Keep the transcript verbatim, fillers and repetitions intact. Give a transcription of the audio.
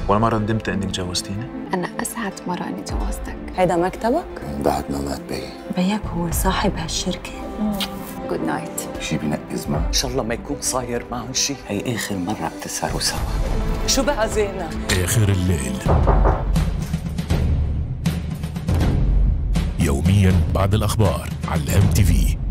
ولا مرة ندمت انك جوزتيني؟ أنا أسعد مرة إني جوزتك. هيدا مكتبك؟ بعد ما مات بي. بيك هو صاحب هالشركة؟ جود نايت. شي بنقز ما ان شاء الله ما يكون صاير معهم شيء. هي اخر مرة بتسهروا سوا. شو بقى زينة؟ آخر الليل يوميا بعد الأخبار على الام تي في.